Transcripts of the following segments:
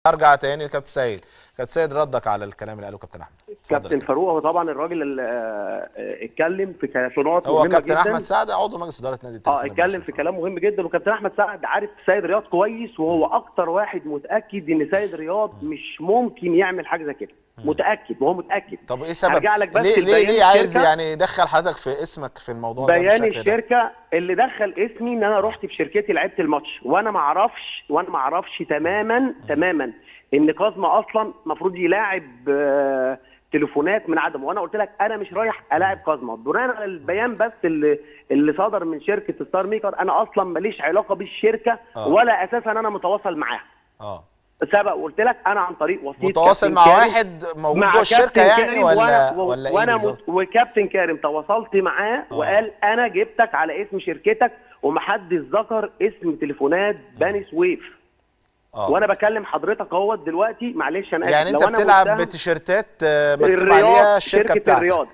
ارجع تاني لكابتن سيد. كابتن سيد، ردك على الكلام اللي قاله كابتن احمد. كابتن فاروق هو طبعا الراجل اللي اتكلم في نقاط هو مهمه كابتن جدا. احمد سعد عضو مجلس اداره نادي التليفون. اتكلم في كلام مهم جدا، وكابتن احمد سعد عارف سيد رياض كويس، وهو اكتر واحد متاكد ان سيد رياض مش ممكن يعمل حاجه زي كده. متاكد، وهو متاكد. طب ايه سبب؟ هرجع لك بس ليه عايز يعني يدخل حضرتك في اسمك في الموضوع ده؟ بيان الشركه اللي دخل اسمي ان انا رحت في شركتي لعبت الماتش، وانا ما اعرفش تماما ان كاظمه اصلا المفروض يلاعب تليفونات من عدمه، وانا قلت لك انا مش رايح الاعب كاظمه بناء على البيان بس اللي صدر من شركه ستار ميكر. انا اصلا ماليش علاقه بالشركه ولا اساسا انا متواصل معاها. سبق وقلت لك انا عن طريق وسيط متواصل مع واحد موجود جوه الشركه يعني ولا ايه؟ وكابتن كارم تواصلت معاه وقال انا جبتك على اسم شركتك، ومحدش ذكر اسم تليفونات بني سويف. وانا بكلم حضرتك اهوت دلوقتي، معلش انا اسف. يعني انت بتلعب بتيشيرتات مكتوب عليها الشركه بتاعتك، الرياض.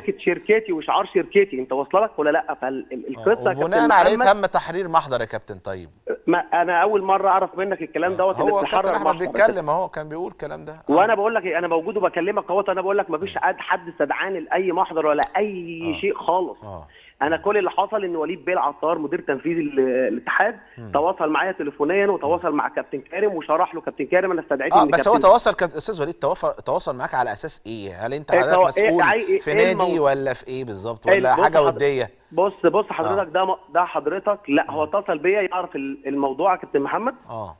شركتي وشعار شركتي، انت واصله لك ولا لا؟ فالقصه بناء عليه تم تحرير محضر يا كابتن. طيب ما انا اول مره اعرف منك الكلام دوت اللي هو كابتن احمد بيتكلم اهو، كان بيقول الكلام ده. وانا بقول لك انا موجود وبكلمك اهوت. انا بقول لك ما فيش حد استدعاني لاي محضر ولا اي شيء خالص. انا كل اللي حصل ان وليد بيه العطار مدير تنفيذي الاتحاد تواصل معايا تليفونيا، وتواصل مع كابتن كارم وشرح له كابتن كارم انا استدعيت ان بس هو تواصل استاذ وليد تواصل معاك على اساس ايه؟ هل انت حضرتك مسؤول في نادي ولا في ايه بالظبط، ولا حاجه وديه؟ بص حضرتك ده حضرتك لا هو اتصل بيا يعرف الموضوع يا كابتن محمد.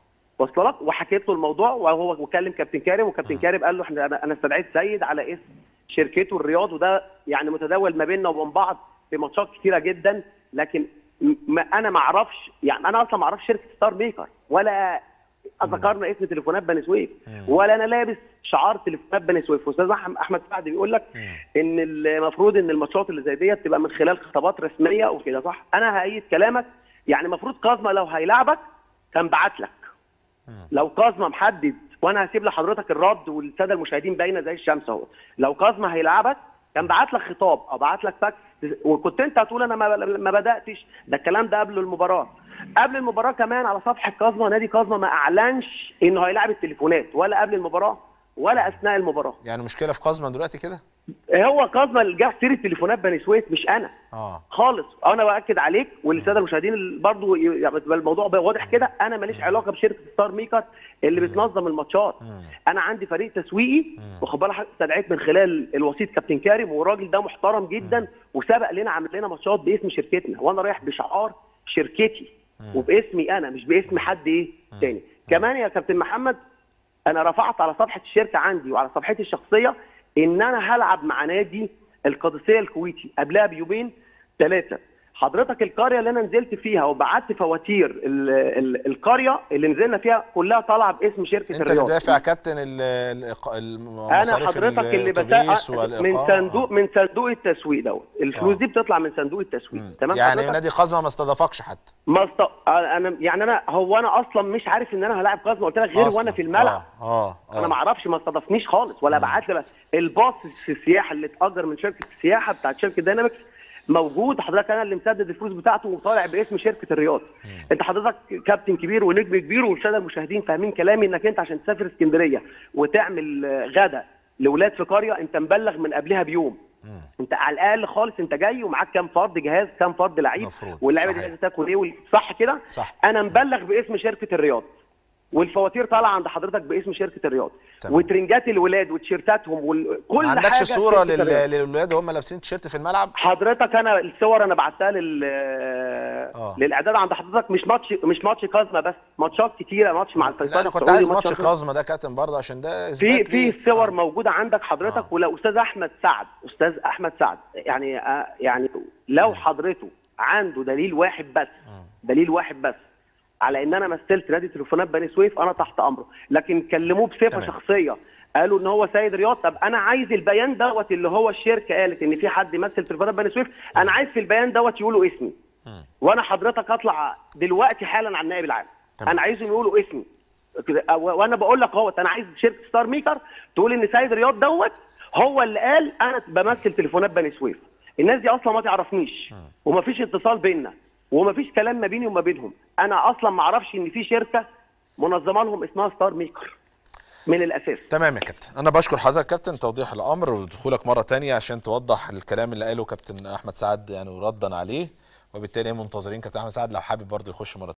وصل لك، وحكيت له الموضوع، وهو كلم كابتن كارم، وكابتن كارم قال له انا استدعيت سيد على اسم شركته الرياض، وده يعني متداول ما بيننا وبين بعض في ماتشات كتيره جدا. لكن انا ما اعرفش، يعني انا اصلا ما اعرفش شركه ستار ميكر، ولا ذكرنا اسم تليفونات بني سويف، ولا انا لابس شعار تليفونات بني سويف. واستاذ احمد سعد بيقول لك ان المفروض ان الماتشات اللي زي ديت تبقى من خلال خطابات رسميه وكده، صح؟ انا هأيد كلامك. يعني المفروض كاظمه لو هيلاعبك كان بعت لك. لو كاظمه محدد، وانا هسيب لحضرتك الرد والساده المشاهدين باينه زي الشمس اهو، لو كاظمه هيلاعبك كان بعت لك خطاب او بعت لك فاكس، وكنت انت هتقول انا ما بداتش. ده الكلام ده قبل المباراه. قبل المباراه كمان على صفحه كاظمه، نادي كاظمه ما اعلنش انه هيلاعب التليفونات، ولا قبل المباراه ولا اثناء المباراه. يعني المشكله في كاظمه دلوقتي كده؟ هو كاظمه اللي جاب سيره تليفونات بني سويف، مش انا. خالص. انا باكد عليك وللساده المشاهدين برضو الموضوع واضح كده. انا ماليش علاقه بشركه ستار ميكر اللي بتنظم الماتشات. انا عندي فريق تسويقي، واخد بالك، استدعيت من خلال الوسيط كابتن كارم، والراجل ده محترم جدا وسبق لنا عمل لنا ماتشات باسم شركتنا، وانا رايح بشعار شركتي وباسمي انا، مش باسم حد تاني. كمان يا كابتن محمد، انا رفعت على صفحه الشركه عندي وعلى صفحتي الشخصيه ان انا هلعب مع نادي القادسيه الكويتي قبلها بيومين 3. حضرتك القريه اللي انا نزلت فيها وبعت فواتير القريه اللي نزلنا فيها كلها طالعه باسم شركه الرياض. انت اللي دافع كابتن انا حضرتك اللي بدفع من صندوق التسويق دوت. الفلوس دي بتطلع من صندوق التسويق. تمام. يعني نادي قزمه ما استضافكش حتى؟ انا اصلا مش عارف ان انا هلاعب قزمه، قلت لك، غير وانا في الملعب. انا ما اعرفش، ما استضافنيش خالص، ولا بعت لي الباص السياحه اللي اتاجر من شركه السياحه بتاعت شركه داينامكس موجود. حضرتك انا اللي مسدد الفلوس بتاعته وطالع باسم شركه الرياض. انت حضرتك كابتن كبير ونجم كبير، والساده المشاهدين فاهمين كلامي، انك انت عشان تسافر اسكندريه وتعمل غدا لاولاد في قريه انت مبلغ من قبلها بيوم. انت على الاقل خالص انت جاي ومعاك كام فرد جهاز، كام فرد لعيب، واللعيبه دي لازم تاكل ايه، صح كده؟ صح. انا مبلغ باسم شركه الرياض، والفواتير طالعه عند حضرتك باسم شركه الرياض، وترنجات الولاد وتيشيرتاتهم وكل حاجه. ما عندكش صوره للولاد وهم لابسين تيشيرت في الملعب؟ حضرتك انا الصور انا بعتها للاعداد عند حضرتك. مش ماتش كاظمه بس، ماتشات كتيره، ماتش مع الفيصلي. لا انا كنت عايز ماتش كاظمه ده كابتن برضه، عشان ده في الصور موجوده عندك حضرتك. ولو استاذ احمد سعد يعني لو حضرته عنده دليل واحد بس على ان انا مثلت نادي تليفونات بني سويف، انا تحت امره. لكن كلموه بصفه شخصيه، قالوا ان هو سيد رياض. طب انا عايز البيان دوت اللي هو الشركه قالت ان في حد مثل تليفونات بني سويف، انا عايز في البيان دوت يقولوا اسمي. وانا حضرتك اطلع دلوقتي حالا على النائب العام، انا عايزهم يقولوا اسمي. وانا بقول لك اهوت، انا عايز شركه ستار ميكر تقول ان سيد رياض دوت هو اللي قال انا بمثل تليفونات بني سويف. الناس دي اصلا ما تعرفنيش، ومفيش اتصال بيننا، ومفيش كلام ما بيني وما بينهم. انا اصلا ما اعرفش ان في شركه منظمه لهم اسمها ستار ميكر. من الاساس. تمام يا كابتن، انا بشكر حضرتك كابتن توضيح الامر ودخولك مره ثانيه عشان توضح الكلام اللي قاله كابتن احمد سعد يعني وردا عليه، وبالتالي منتظرين كابتن احمد سعد لو حابب برضه يخش مره